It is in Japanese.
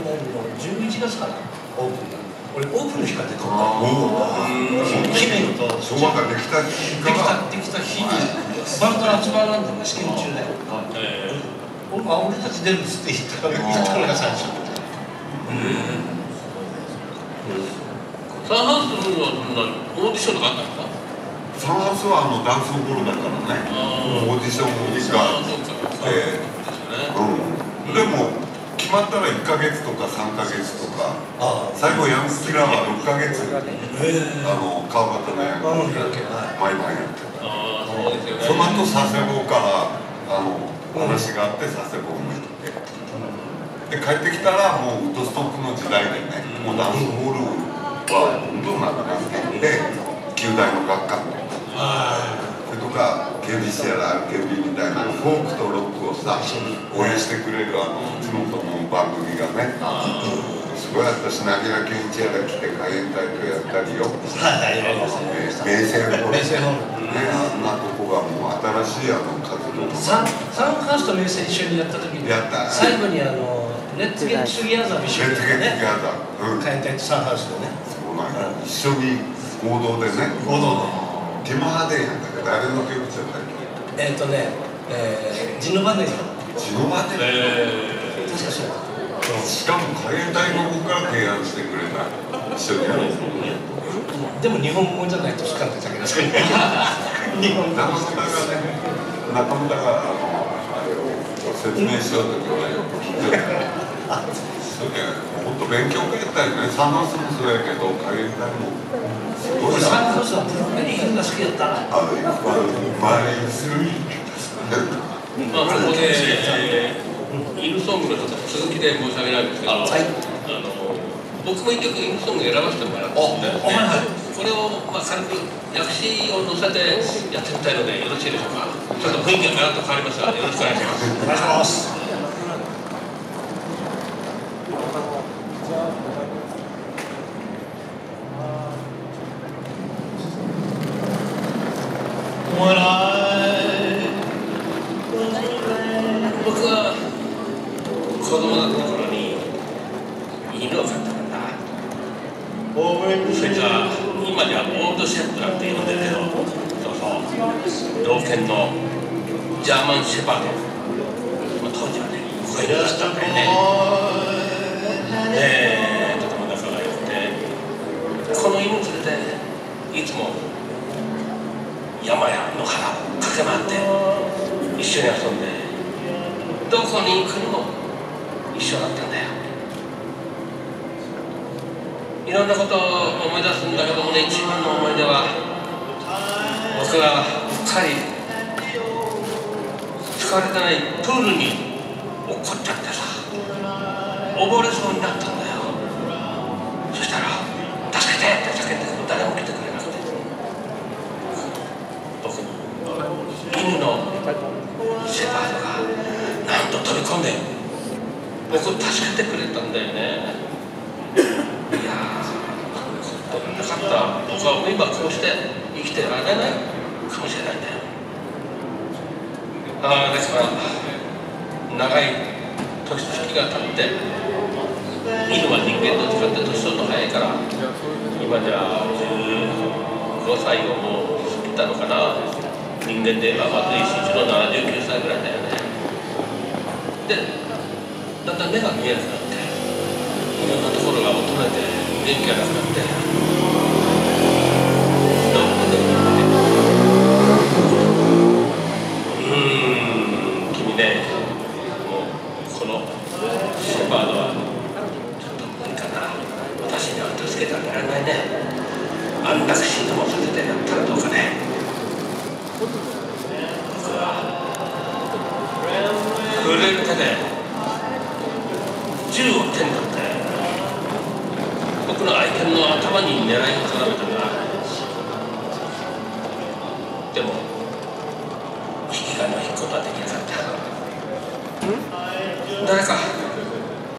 年の11月からオープンだ。俺オープンの日から出てた。 姫と昭和ができた日にバンドの集まらんでも試験中で。俺たち出るっつって言ったのが最初。 サンハウスのオーディションとかあったんですか？ サンハウスはダンスホールだからね、オーディションがあって、でも決まったら1ヶ月とか3ヶ月とか、最後ヤングキラーは6ヶ月川端のヤングキラー毎晩やってる。その後佐世保から話があって佐世保に行ってで帰ってきたらもうウッドストックの時代でね、もうダンスホールはどんどんなくなっていって旧大の学科それとか KBC やら RKB みたいなフォークとロックをさ応援してくれる地元の番組がねすごい私なぎら健一やら来て海援隊とやったりよ名声ホールあんなとこがもう新しい活動サンハウスと名声一緒にやった時に最後にレッツゲットトゥギャザーも一緒にやったね。海援隊とサンハウスでね。 そうなんや。一緒に合同でね。ティマーデンやったけど誰の曲じゃないジノバネリ。 ジノバネリ。 確かそうだ。 しかも海援隊の方から提案してくれた。一緒にやる。 でも日本語じゃないとしかってたけど。日本中村があれを説明しようときはよく聞いてた。それでもっと勉強会やったりね、サンハウスもそうやけど海援隊もすごいな。 サンハウスはブルーベリーが好きだった。 周りにする。 ここでインソングの続きで申し上げないんですけど、僕も一曲インソング選ばせてもらってこれを軽く訳詞を乗せてやってみたいのでよろしいでしょうか。ちょっと雰囲気がガラッと変わりますがよろしくお願いします。 お願いします。 僕は子供だった頃に犬を飼ったんだ。それから今ではオールドシェプなんて呼んでるけど、老犬のジャーマンシェパード、当時はね子犬だったんだよね。とても仲が良くて、この犬連れていつも山や野原を駆け回って一緒に遊んで、どこに行くのも一緒だったんだよ。いろんなことを思い出すんだけどもね、一番の思い出は僕がうっかり使われてないプールに落っこっちゃってさ、溺れそうになったんだよ。そしたら「助けて!」って叫んでも誰も来てくれなくて、僕の犬のシェパードがなんと飛び込んで僕を助けてくれたんだよね。いやー、なかったら僕は今こうして生きてられないかもしれないんだよ。ですから長い年月が経って犬は人間と違って年相当早いから、今じゃ15歳をもう過ぎたのかな。人間で言えば松井慎一の79歳ぐらいだよね。でだんだん目が見えなくなって、いろんなところが衰えて元気がなくなって、どうも君ね、もうこのシェパードはちょっと無理かな。私には助けてあげられないね。安楽死でもさせてやったらどうかね。僕は震える手で銃を手に取って僕の愛犬の頭に狙いを定めたんだ。でも引き金を引くことはできなかった。誰か